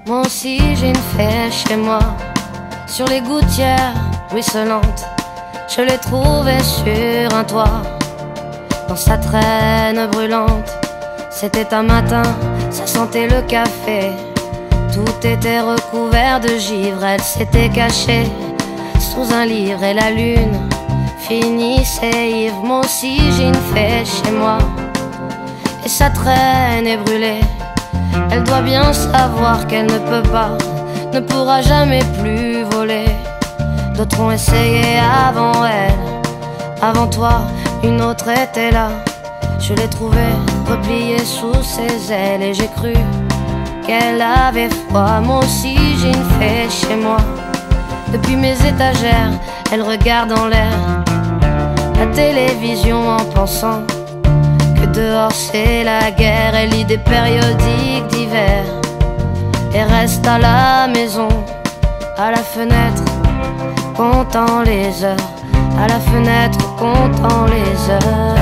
Moi aussi j'ai une fée chez moi, sur les gouttières ruisselantes. Je l'ai trouvée sur un toit, dans sa traîne brûlante. C'était un matin, ça sentait le café. Tout était recouvert de givre, elle s'était cachée sous un livre et la lune finissait ivre. Moi aussi j'ai une fée chez moi, et sa traîne est brûlée. Elle doit bien savoir qu'elle ne peut pas, ne pourra jamais plus voler. D'autres ont essayé avant elle, avant toi, une autre était là. Je l'ai trouvée repliée sous ses ailes et j'ai cru qu'elle avait froid. Moi aussi j'ai une fée chez moi, depuis mes étagères, elle regarde en l'air la télévision en pensant que dehors c'est la guerre. Elle lit des périodiques d'hiver et reste à la maison, à la fenêtre, comptant les heures, à la fenêtre, comptant les heures.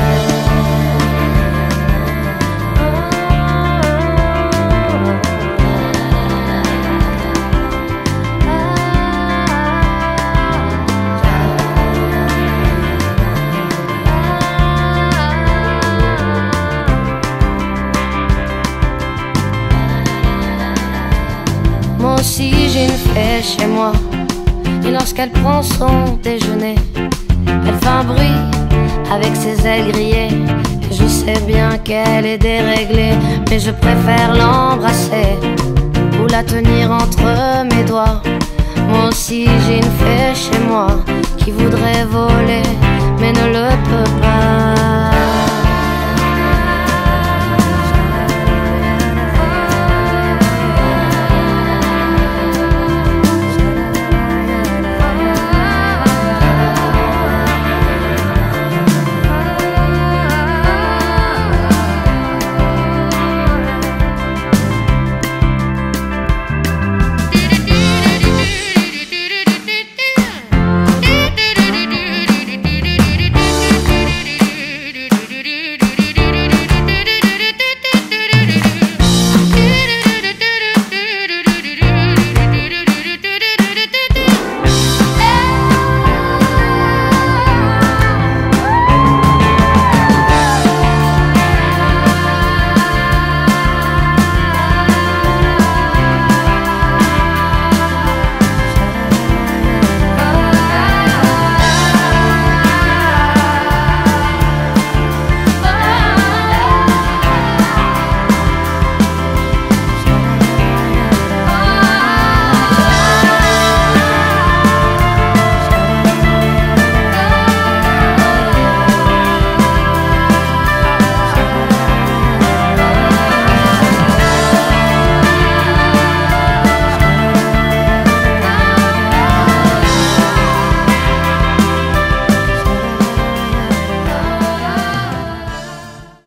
Moi aussi j'ai une fée chez moi, et lorsqu'elle prend son déjeuner, elle fait un bruit avec ses ailes grillées. Et je sais bien qu'elle est déréglée, mais je préfère l'embrasser ou la tenir entre mes doigts. Moi aussi j'ai une fée chez moi qui voudrait voler, mais ne le peut pas.